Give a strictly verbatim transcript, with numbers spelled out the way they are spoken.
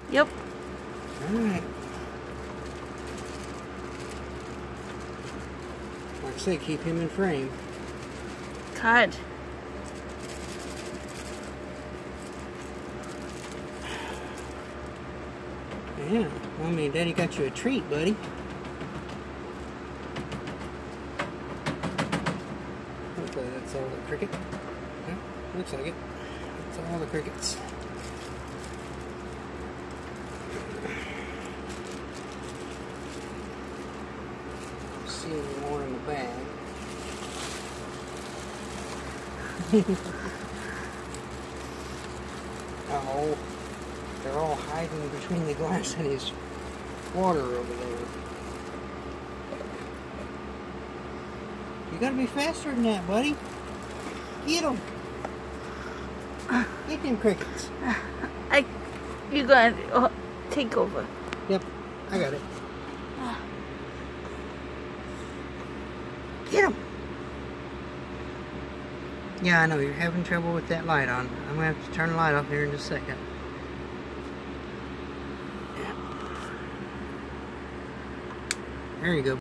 Yep. Alright. Like I say, keep him in frame. God. Yeah, well, I mean, Daddy got you a treat, buddy. Hopefully that's all the cricket. Yeah, looks like it. That's all the crickets. See any more in the bag. Oh, they're all hiding between the glass and his water over there. You gotta be faster than that, buddy. Get them. Get them crickets. I, you gotta oh, take over. Yep, I got it. Get them. Yeah, I know, you're having trouble with that light on. I'm gonna have to turn the light off here in just a second. Yeah. There you go.